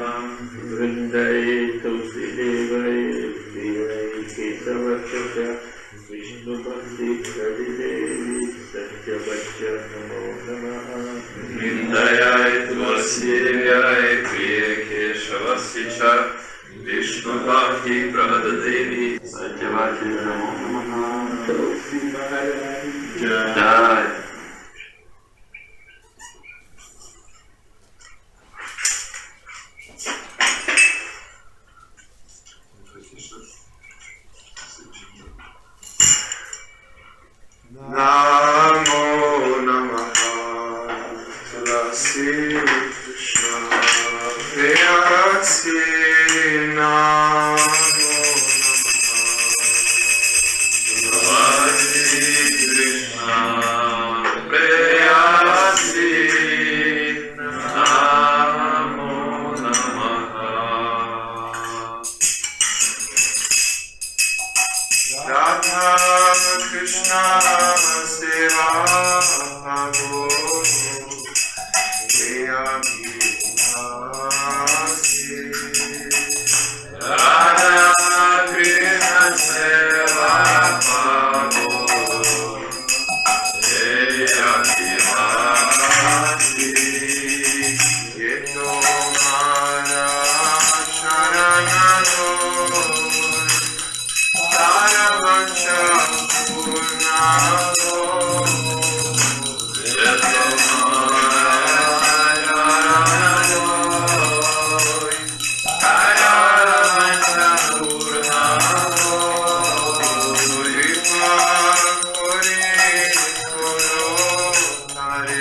Vrindai Tulsi Devai Devai Kesavasya Vishnu Bhakti Pradi Devi Satya Bhaja Namo Namaha Vrindai Tulsi Devai Priya Kesavasya Vishnu Bhakti Pradi Devi Satya Bhaja Namo Namaha Tulsi Maharani Jai. Namo Namaha Tulasi Krishna Prayasi Namo Namaha Krishna Prayasi Namo Namaha Radha Krishna Seva Guru Radha Krishna Seva Guru Yeto Mara Sharanano Saravacha Purnado Yeto Maranano Saravacha Purnado Vipa Kori Koro Hare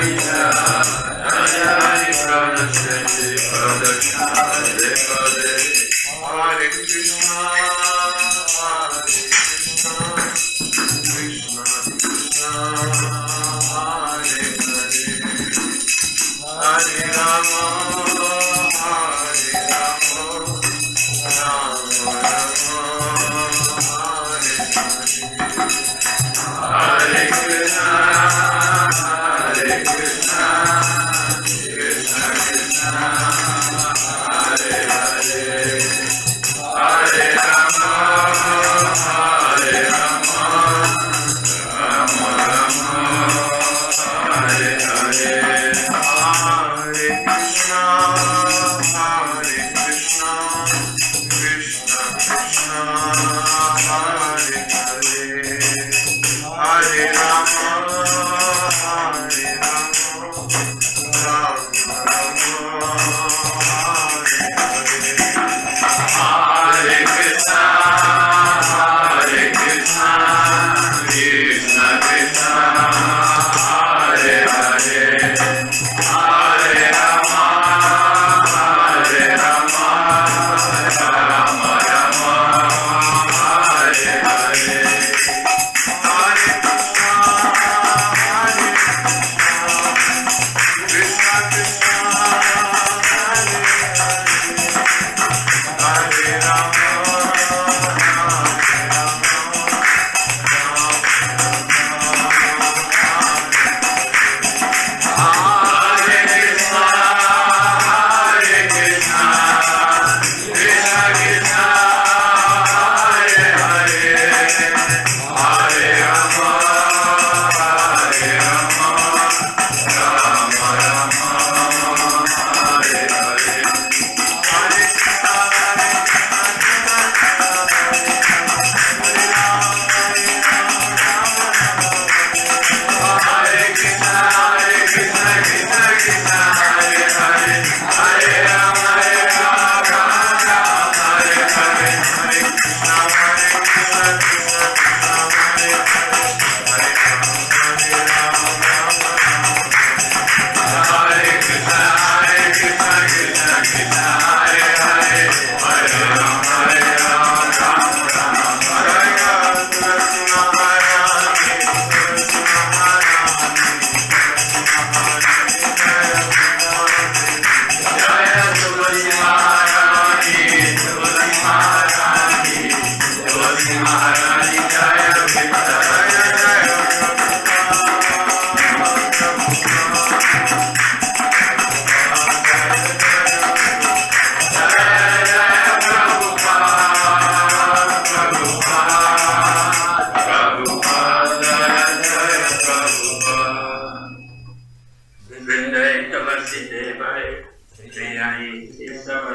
Hare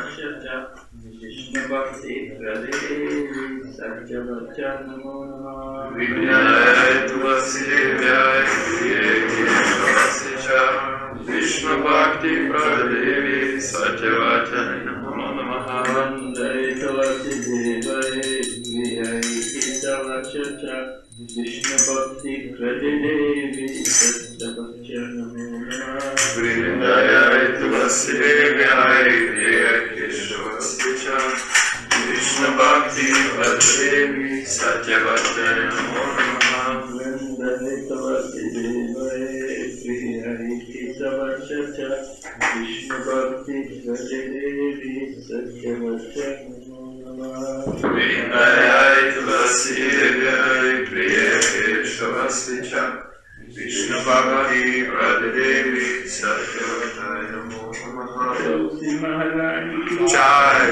Vachacha Vishnu Bhakti Pradevi Satya Vacha Namo Namah Vinayat Vasudevaya Keshavasya Vishnu Bhakti Pradevi Satya Vacha Namo Namah Vandayita Vasudevaya Keshavasya Vishnu Bhakti Pradevi Satya Vacha Namo Namah Vinayat Vasudevaya Keshavasya Vishnu Bhakti Pradevi Satya Vacha Namo Namah Vandayita Vasudevaya Keshavasya Vishnu Bhakti Pradevi Satya Vacha Namo Namah Vinayat Vasudevaya Keshavasya Vishnu Bhakti Pradevi Satya Vacha Namo Namah Tulsi Maharani ki Jai.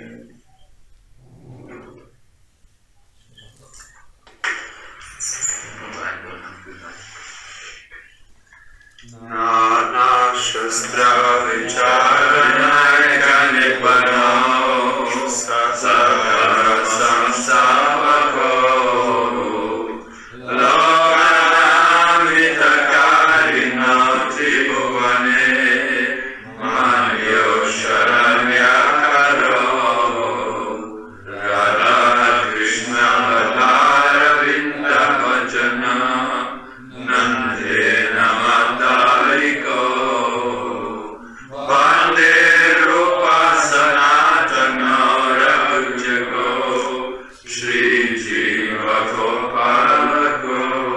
Nana Shastra Vicharanaika Nipano Sakara Samsavako Lokanamitakarina Tribhuvane Manyo Sharanyakaro Radha Krishna Radha Vajana Nande Namadariko Vande Rupa Sanatana Rajago Shri Jiva Gopalako.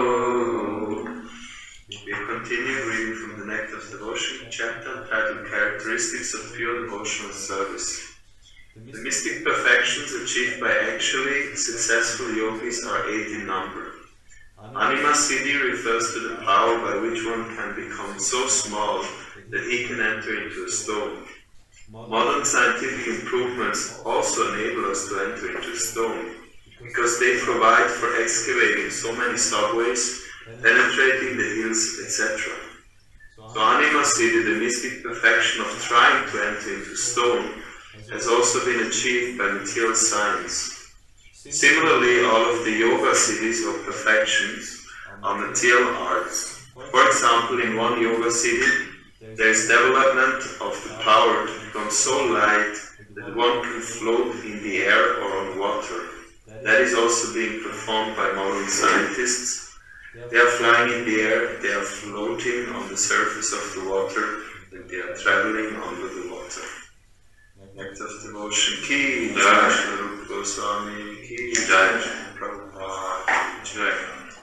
We continue reading from the Nectar of Devotion, chapter titled Characteristics of Pure Devotional Service. The mystic perfections achieved by actually successful yogis are 8 in number. Anima Siddhi refers to the power by which one can become so small that he can enter into a stone. Modern scientific improvements also enable us to enter into a stone, because they provide for excavating so many subways, penetrating the hills, etc. So Anima Siddhi, the mystic perfection of trying to enter into stone, has also been achieved by material science. Similarly, all of the yoga siddhis or perfections are material arts. For example, in one yoga siddhi, there is development of the power to become so light that one can float in the air or on water. That is also being performed by modern scientists. They are flying in the air, they are floating on the surface of the water, and they are traveling under the water. Nectar of Devotion Ki Jai, Shri Rupa Goswami Ki Jai, Prabhupada Ki Jai.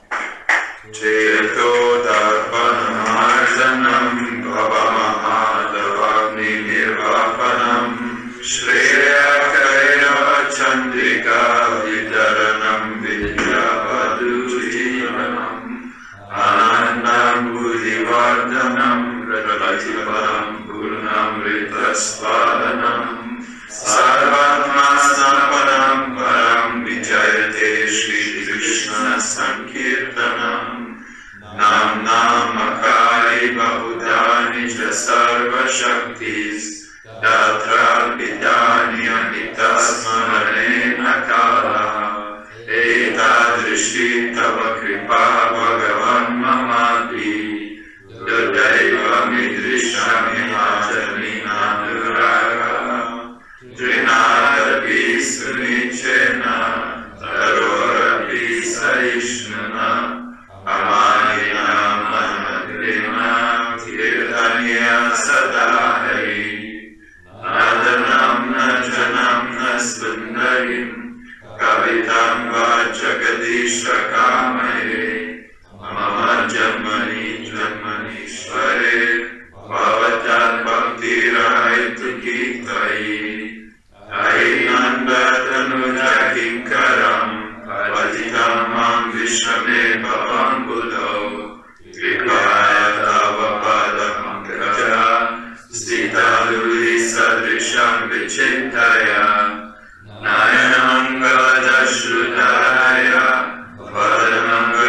Cheto Darpanam Arjanam Bhavamahadavagni Nirvapanam Shreya Kairava Chandrika Vidaranam Vidyavadujivanam Anandam Buddhivardhanam Radhatiparam Purnam Ritasvadanam Sarvatmasnapanam Param Vijayate Shri Krishna Sankirtanam Nam Namakari Bahudani Sarva Shaktis Datra Vidani Anitasmarane Nakala Etadrishi Tava Kripa Bhagavan Mamadi Dadaiva Midrishami Ajanina Nuraga Trinadapi Sunichena Tarorapi Saishnana Amanina Manadrina Tirtanya Sadahari Nadanam Najanam Nasundarim Kavitam Vajagadisha Kamaye Mama Jamani Jamani Shvare Bhavatat Bhakti Raitu Kitai Ainanda Tanuja Kinkaram Patitam Mam Vishame Bhavam Buddho Kripaya Tava Pada Pankaja Stita Duri Sadrisham Vichintaya Nayanam Gada Shrudaya Vadanam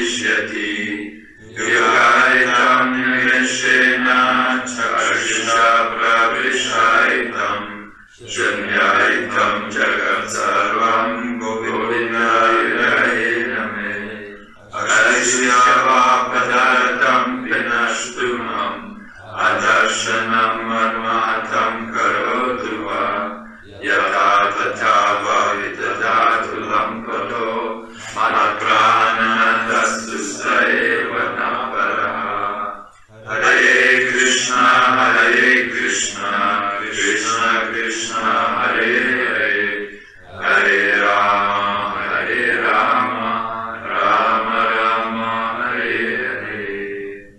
Vishyati Yogaitam Niveshena Chakshusha Pravishaitam Shunyaitam Jagat Sarvam Govindaya Name Aishyava Padartam Vinashtunam Adarshanam Marmatam Karotuva Yata Tata Bhavitadatu Lampato Manaprana Tastu Saeva Naparaha Hare Krishna, Krishna Krishna, Hare Hare, Hare Rama, Rama Rama, Hare Hare.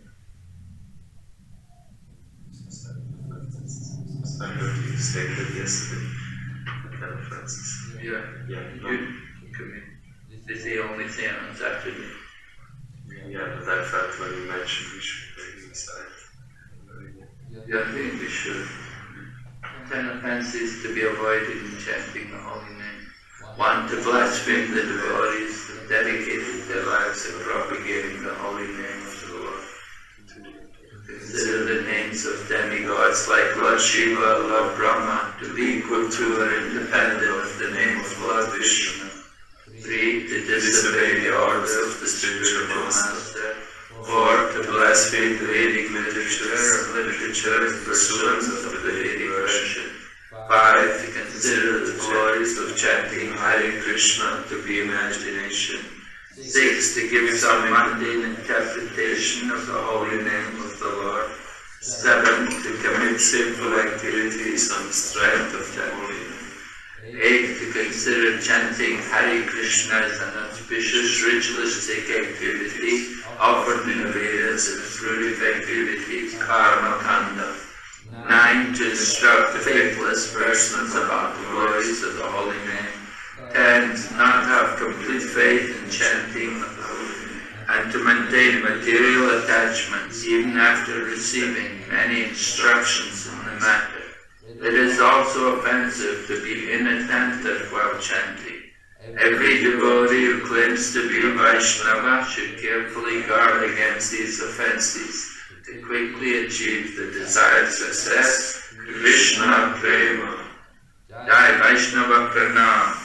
I heard you say that yesterday. Francis. Yeah, you come in. This is the only thing on Saturday. Yeah, but I felt when you mentioned we should pray inside. Yeah, I think we should. 10 offences to be avoided in chanting the holy name. 1. To blaspheme the devotees who dedicated their lives to propagating the holy name of the Lord. Consider the names of demigods like Lord Shiva, Lord Brahma, to be equal to or independent of the name of Lord Vishnu. 3. To disobey the orders of the spiritual master. 4. To blaspheme the Vedic literature and pursuance of the Vedic version. 5. To consider the glories of chanting Hare Krishna to be imagination. 6. To give some mundane interpretation of the holy name of the Lord. 7. To commit sinful activities on the strength of the holy name. 8. To consider chanting Hare Krishna as an auspicious ritualistic activity offered in the Vedas and fruitive activity, karma kanda. 9. To instruct the faithless persons about the glories of the holy name. 10. To not have complete faith in chanting of the holy name, and to maintain material attachments even after receiving many instructions in the matter. It is also offensive to be inattentive while chanting. Every devotee who claims to be a Vaishnava should carefully guard against these offenses to quickly achieve the desired success. Krishna Prema. Jai Vaishnava Pranam.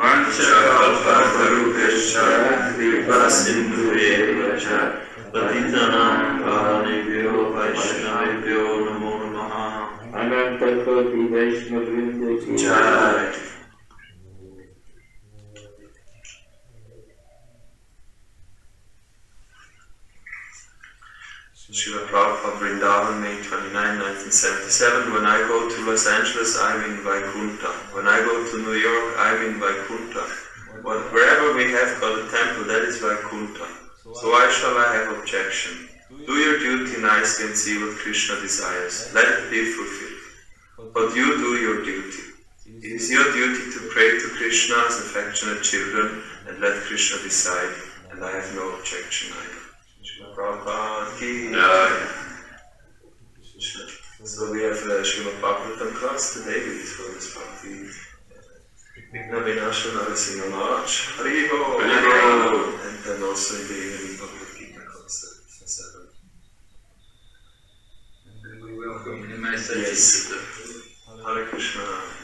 Vanchakalpatarubhyascha kripa sindhuveva cha patitanam pavanebhyo Vaishnavebhyo namo namaha. Ananta Koti Vaishnavrinda ki Jai. Srila Prabhupada, Vrindavan, May 29, 1977. When I go to Los Angeles, I'm in Vaikuntha. When I go to New York, I'm in Vaikuntha. Wherever we have got a temple, that is Vaikuntha. So why shall I have objection? Do your duty nicely and see what Krishna desires. Let it be fulfilled. But you do your duty. It is your duty to pray to Krishna as affectionate children and let Krishna decide. And I have no objection either. Prabhupada ki Jai. So we have Srimad Bhagavatam class today with His Bhakti Vigna Vinasha Narasimha Maharaj. Haribo! And then also in the evening Bhagavad Gita class at 7. And we welcome the message. Yes. Hare Krishna.